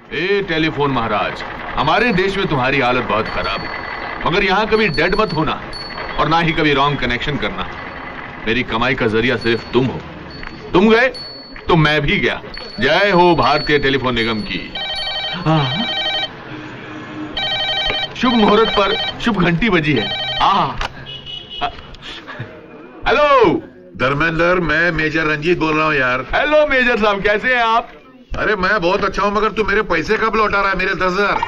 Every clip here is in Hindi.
ए टेलीफोन महाराज, हमारे देश में तुम्हारी हालत बहुत खराब है, मगर यहाँ कभी डेड मत होना और ना ही कभी रॉन्ग कनेक्शन करना। मेरी कमाई का जरिया सिर्फ तुम हो। तुम गए तो मैं भी गया। जय हो भारतीय टेलीफोन निगम की। शुभ मुहूर्त पर शुभ घंटी बजी है। हेलो धर्मेंद्र, मैं मेजर रंजीत बोल रहा हूँ यार। हेलो मेजर साहब, कैसे हैं आप? अरे मैं बहुत अच्छा हूँ, मगर तू मेरे पैसे कब लौटा रहा है? मेरे 10,000।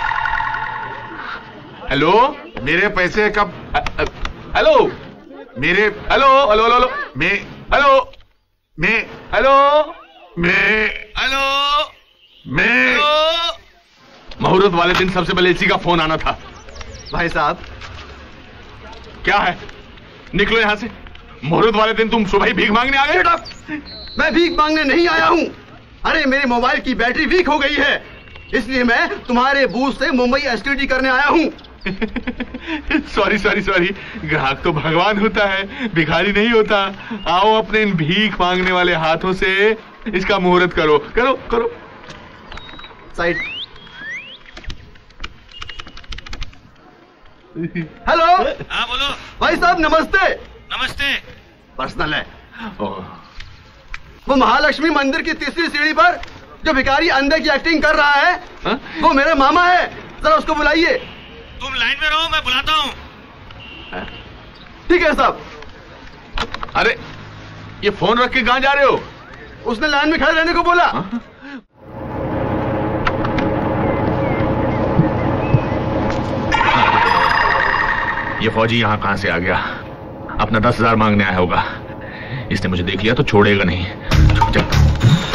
हेलो, मेरे पैसे कब? हेलो मेरे हेलो हेलो हेलो मैं हेलो मैं हेलो मैं हेलो मैं मुहूर्त वाले दिन सबसे पहले इसी का फोन आना था। भाई साहब, क्या है? निकलो यहां से। मुहूर्त वाले दिन तुम सुबह ही भीख मांगने आ गए? मैं भीख मांगने नहीं आया हूं। अरे मेरे मोबाइल की बैटरी वीक हो गई है, इसलिए मैं तुम्हारे बूथ से मुंबई एसटीडी करने आया हूं। सॉरी सॉरी सॉरी, ग्राहक तो भगवान होता है, भिखारी नहीं होता। आओ अपने इन भीख मांगने वाले हाथों से इसका मुहूर्त करो करो करो। साइड। हेलो। हाँ बोलो। भाई साहब नमस्ते। नमस्ते। पर्सनल है। वो महालक्ष्मी मंदिर की तीसरी सीढ़ी पर जो भिखारी अंधे की एक्टिंग कर रहा है, वो मेरे मामा है। जरा उसको बुलाइए। तुम लाइन में रहो, मैं बुलाता हूँ। ठीक है साहब। अरे ये फोन रख के कहां जा रहे हो? उसने लाइन में खड़े रहने को बोला। ये फौजी यहां कहां से आ गया? अपना 10,000 मांगने आया होगा। इसने मुझे देख लिया तो छोड़ेगा नहीं। छुप जाता हूं।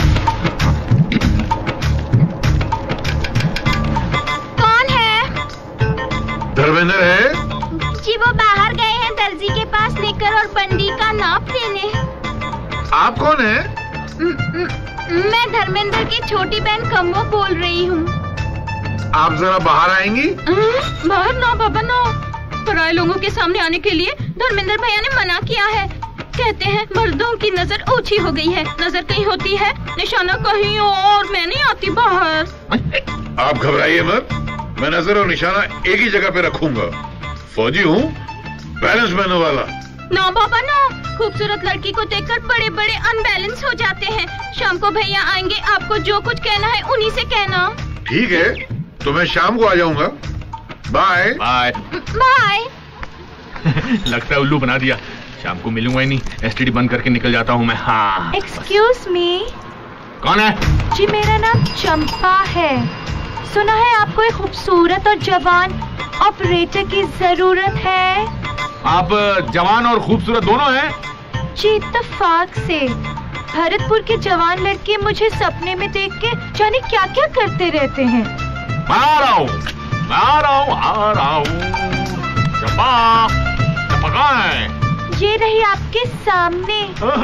कौन है? धर्मेंद्र है जी, वो बाहर गए हैं दर्जी के पास निकर और बंडी का नाप लेने। आप कौन है? मैं धर्मेंद्र की छोटी बहन कम्मो बोल रही हूँ। आप जरा बाहर आएंगी? बाहर ना बाबा ना, पराए लोगों के सामने आने के लिए धर्मेंद्र भैया ने मना किया है। कहते हैं मर्दों की नजर ऊंची हो गई है, नजर कहीं होती है, निशाना कहीं और। मैं नहीं आती बाहर। आप घबराइए मत, मैं नजर और निशाना एक ही जगह पे रखूंगा। फौजी हूँ, बैलेंस मैनर वाला। ना बाबा ना, खूबसूरत लड़की को देखकर बड़े बड़े अनबैलेंस हो जाते हैं। शाम को भैया आएंगे, आपको जो कुछ कहना है उन्हीं से कहना। ठीक है, तो मैं शाम को आ जाऊंगा। Bye bye bye. लगता है उल्लू बना दिया। शाम को मिलूंगा ही नहीं, एसटीडी बंद करके निकल जाता हूँ मैं। हाँ। Excuse me. कौन है? जी मेरा नाम चंपा है। सुना है आपको एक खूबसूरत और जवान ऑपरेटर की जरूरत है। आप जवान और खूबसूरत दोनों हैं? जी इत्तेफाक से। भरतपुर के जवान लड़के मुझे सपने में देख के जाने क्या क्या करते रहते हैं। आ रहा हूँ आ रहा हूँ। चंपा, चंपा कहाँ है? ये रही आपके सामने।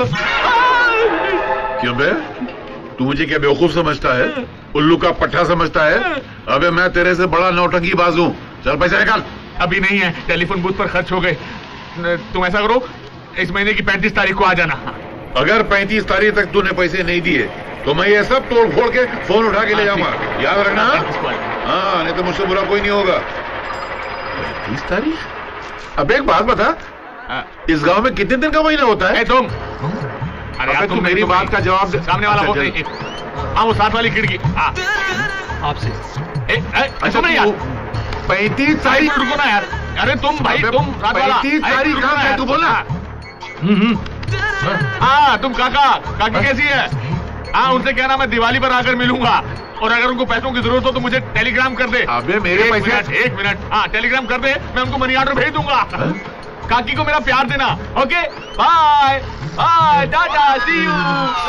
क्यों बे, तू मुझे क्या बेवकूफ समझता है? उल्लू का पट्टा समझता है? अबे मैं तेरे से बड़ा नौटंकी बाज हूँ। चल पैसा निकाल। अभी नहीं है, टेलीफोन बूथ पर खर्च हो गए। तुम ऐसा करो, इस महीने की 35 तारीख को आ जाना। अगर 35 तारीख तक तूने पैसे नहीं दिए तो मैं ये सब तोड़ फोड़ के फोन उठा के ले जाऊंगा, याद रखना। हाँ, नहीं तो मुझसे बुरा कोई नहीं होगा। 30 तारीख? अब एक बात बता, इस गांव में कितने दिन का महीना होता है? तुम अरे तुम मेरी बात का जवाब दे। सामने वाला बोल रही। हाँ, वो साथ वाली खिड़की। आपसे 35 तारीख रुको ना यार। अरे तुम भाई, तुम 35 तारीख कहाँ है? तू बोला। हाँ, तुम काकी कैसी है? हाँ, उनसे कहना मैं दिवाली पर आकर मिलूंगा, और अगर उनको पैसों की जरूरत हो तो मुझे टेलीग्राम कर दे। अबे मेरे पैसे। एक मिनट। हाँ, टेलीग्राम कर दे, मैं उनको मनी ऑर्डर भेज दूंगा। काकी को मेरा प्यार देना। Okay, bye bye, tata, see you.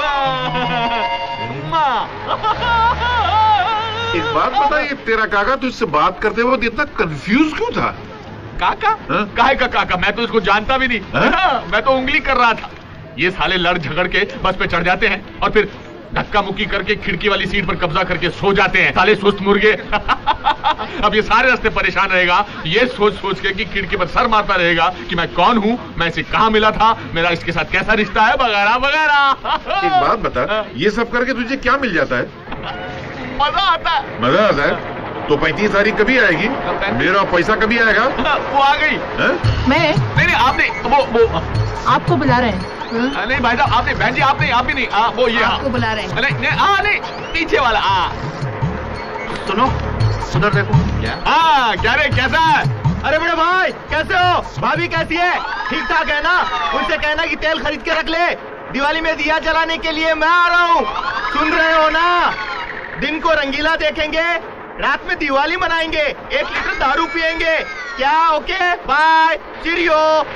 एक बात बता, ये तेरा काका तुझसे बात करते वक्त इतना कंफ्यूज क्यों था? काका? काहे का काका? मैं तो इसको जानता भी नहीं। मैं तो उंगली कर रहा था। ये साले लड़ झगड़ के बस पे चढ़ जाते हैं और फिर धक्का मुक्की करके खिड़की वाली सीट पर कब्जा करके सो जाते हैं, साले सुस्त मुर्गे। अब ये सारे रास्ते परेशान रहेगा, ये सोच सोच के कि खिड़की पर सर मारता रहेगा कि मैं कौन हूँ, मैं इसे कहाँ मिला था, मेरा इसके साथ कैसा रिश्ता है, वगैरह वगैरह। एक बात बता, ये सब करके तुझे क्या मिल जाता है? मजा आता है। मजा आता है तो 35 तारीख कभी आएगी? मेरा पैसा कभी आएगा? वो आ गई। मैं नहीं आपने वो आपको बुला रहे हैं। नहीं भाई साहब आपने, बहन जी आपने, आप भी नहीं, वो ये आपको बुला रहे हैं। नहीं पीछे वाला। सुनो उधर देखो। क्या रे कैसा है? अरे बड़े भाई कैसे हो? भाभी कैसी है? ठीक ठाक है ना? उनसे कहना कि तेल खरीद के रख ले, दिवाली में दिया जलाने के लिए मैं आ रहा हूँ। सुन रहे हो ना? दिन को रंगीला देखेंगे, रात में दिवाली मनाएंगे, 1 लीटर दारू पिएंगे। क्या? Okay bye cheerio.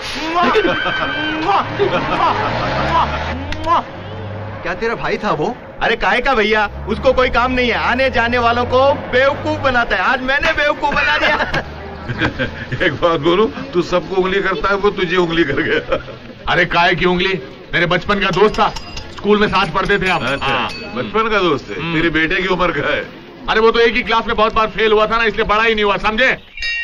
क्या तेरा भाई था वो? अरे काहे का भैया, उसको कोई काम नहीं है, आने जाने वालों को बेवकूफ बनाता है। आज मैंने बेवकूफ बना दिया। एक बात बोलूं, तू सबको उंगली करता है, वो तुझे उंगली कर गया। अरे काहे की उंगली? मेरे बचपन का दोस्त था, स्कूल में साथ पढ़ते थे आप। अच्छा, बचपन का दोस्त है? तेरे बेटे की उम्र का है? अरे वो तो एक ही क्लास में बहुत बार फेल हुआ था ना, इसलिए बड़ा ही नहीं हुआ, समझे?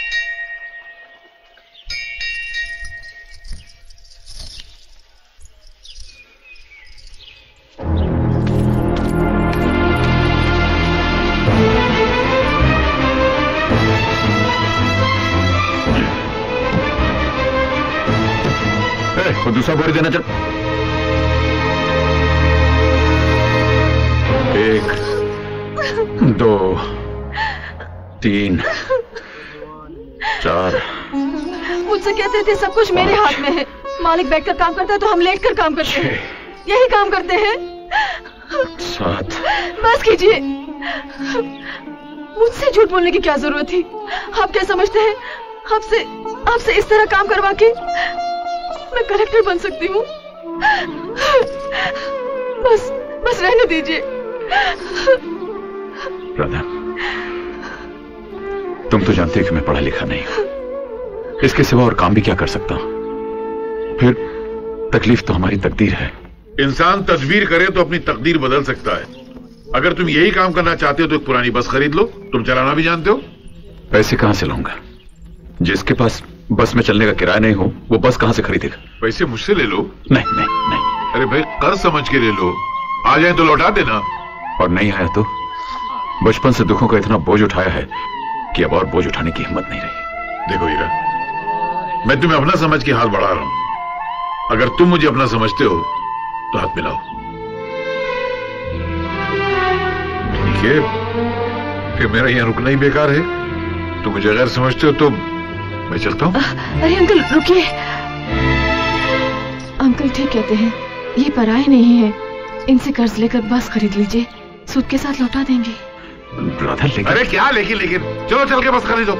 दूसरा बोरी देना चल। 1 2 3 4। मुझसे कहते थे सब कुछ मेरे हाथ में है, मालिक बैठकर काम करता है तो हम लेटकर काम करते हैं, यही काम करते हैं। 7। बस कीजिए, मुझसे झूठ बोलने की क्या जरूरत थी? आप क्या समझते हैं आपसे इस तरह काम करवा के मैं कलेक्टर बन सकती हूँ? बस रहने दीजिए। राधा, तुम तो जानती हो कि मैं पढ़ा लिखा नहीं हूं, इसके सिवा और काम भी क्या कर सकता हूं? फिर तकलीफ तो हमारी तकदीर है। इंसान तदबीर करे तो अपनी तकदीर बदल सकता है। अगर तुम यही काम करना चाहते हो तो एक पुरानी बस खरीद लो। तुम चलाना भी जानते हो। पैसे कहां से लाऊंगा? जिसके पास बस में चलने का किराया नहीं हो वो बस कहां से खरीदेगा? पैसे मुझसे ले लो। नहीं नहीं नहीं। अरे भाई कर्ज समझ के ले लो, आ जाए तो लौटा देना। और नहीं आया तो? बचपन से दुखों का इतना बोझ उठाया है कि अब और बोझ उठाने की हिम्मत नहीं रही। देखो हीरा, मैं तुम्हें अपना समझ के हाथ बढ़ा रहा हूं। अगर तुम मुझे अपना समझते हो तो हाथ मिलाओ। ठीक है, फिर मेरा यहां रुकना ही बेकार है। तुम मुझे गैर समझते हो तो मैं चलता हूं। अरे अंकल रुकिए। अंकल ठीक कहते हैं, ये पराये नहीं है, इनसे कर्ज लेकर बस खरीद लीजिए, सूद के साथ लौटा देंगे। राधा लेकिन। अरे क्या लेकिन चलो चल के बस खरीदो।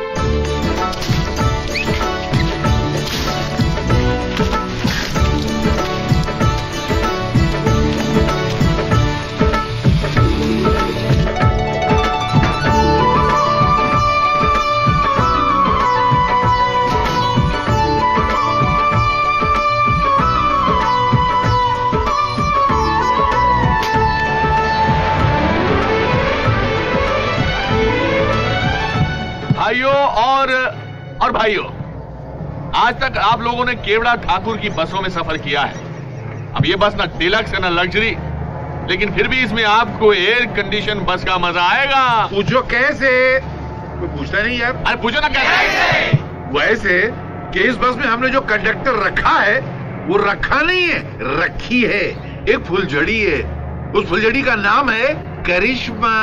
भाइयों और भाइयों, आज तक आप लोगों ने केवड़ा ठाकुर की बसों में सफर किया है। अब ये बस ना डिलक्स है ना लग्जरी, लेकिन फिर भी इसमें आपको एयर कंडीशन बस का मजा आएगा। पूछो कैसे? कोई पूछता नहीं यार। अरे पूछो ना कैसे? वैसे कि इस बस में हमने जो कंडक्टर रखा है वो रखा नहीं है, रखी है। एक फुलझड़ी है, उस फुलझड़ी का नाम है करिश्मा।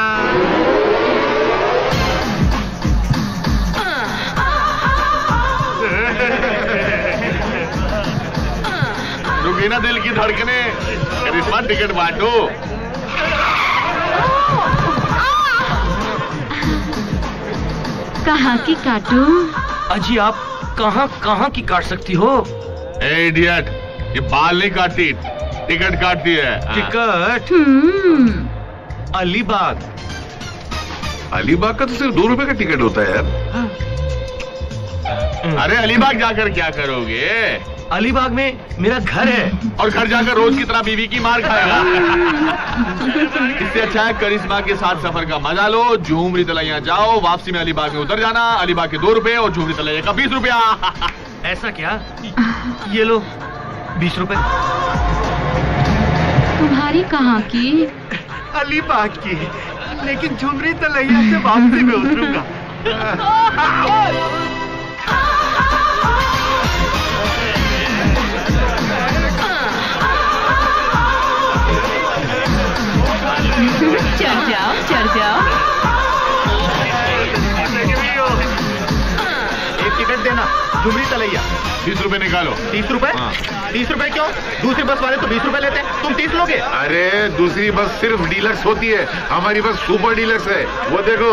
रुकी ना दिल की धड़कने, करिश्मा टिकट बांटो। कहाँ की काटूं? अजी आप कहाँ की काट सकती हो? इडियट, ये बाल नहीं काटती, टिकट काटती है। टिकट? अलीबाग। अलीबाग का तो सिर्फ 2 रुपए का टिकट होता है यार। अरे अलीबाग जाकर क्या करोगे? अलीबाग में मेरा घर है। और घर जाकर रोज की तरह बीवी की मार खाएगा। इससे अच्छा है करिश्मा के साथ सफर का मजा लो। झूमरी तलैया जाओ, वापसी में अलीबाग में उतर जाना। अलीबाग के 2 रुपए और झूमरी तलैया का 20 रुपया। ऐसा क्या? ये लो 20 रुपए। तुम्हारी कहाँ की? अलीबाग की। लेकिन झुमरी तलैया से वापसी में उतरूंगा। चढ़ जाओ, चढ़ जाओ। एक टिकट देना, झुमरी तलैया। 30 रुपए निकालो। 30 रुपए? 30 रुपए क्यों? दूसरी बस वाले तो 20 रुपए लेते हैं, तुम 30 लोगे? अरे दूसरी बस सिर्फ डीलक्स होती है, हमारी बस सुपर डीलक्स है, वो देखो।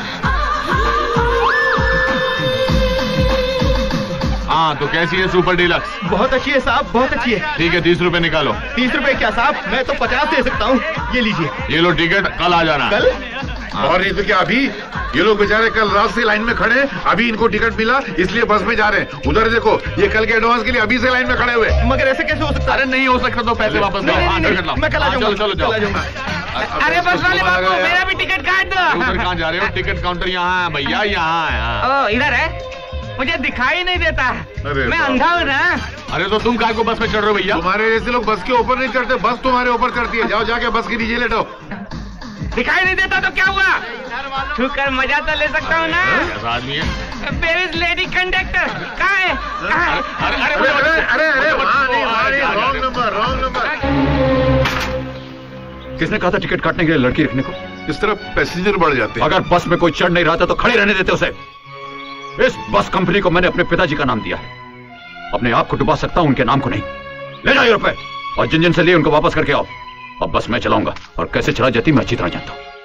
हाँ तो कैसी है सुपर डीलक्स? बहुत अच्छी है साहब, बहुत अच्छी है। ठीक है 30 रुपए निकालो। 30 रुपए क्या साहब, मैं तो 50 दे सकता हूँ, ये लीजिए। ये लो टिकट, कल आ जाना। कल? और ये तो क्या अभी? ये लोग बेचारे कल रात से लाइन में खड़े हैं, अभी इनको टिकट मिला इसलिए बस में जा रहे हैं। उधर देखो, ये कल के एडवांस के लिए अभी से लाइन में खड़े हुए। मगर ऐसे कैसे हो सकता है? अरे नहीं हो सकता तो पैसे वापस दो। हाँ, टिकट लाओ। मैं कल आ जाऊंगा। चलो चलो जाओ। अरे बस वाले बाबू, मेरा भी टिकट काट दो। उधर कहाँ जा रहे हो? टिकट काउंटर यहाँ है भैया, यहाँ है। ओ इधर है, मुझे दिखाई नहीं देता, मैं अंधा हूँ ना। अरे तो तुम काय को बस में चढ़ रहे हो भैया? तुम्हारे जैसे लोग बस के ऊपर नहीं चढ़ते, बस तुम्हारे ऊपर चढ़ती है। जाओ जाके बस के नीचे लेटो। दिखाई नहीं देता तो क्या हुआ? छूकर मजा तो ले सकता हूँ ना। ऐसा आदमी है। Where is lady conductor? कहाँ है? अरे अरे अरे अरे वहाँ नहीं, रॉन्ग नंबर, रॉन्ग नंबर। किसने कहा था टिकट काटने के लिए लड़की रखने को? इस तरह पैसेंजर बढ़ जाते हैं। अगर बस में कोई चढ़ नहीं रहा था तो खड़े रहने देते उसे। इस बस कंपनी को मैंने अपने पिताजी का नाम दिया है, अपने आप को डुबा सकता हूं, उनके नाम को नहीं। ले जाओ ये रुपए और जिन जिन से लिए उनको वापस करके आओ। अब बस मैं चलाऊंगा और कैसे चला जाती मैं अच्छी तरह जानता हूं।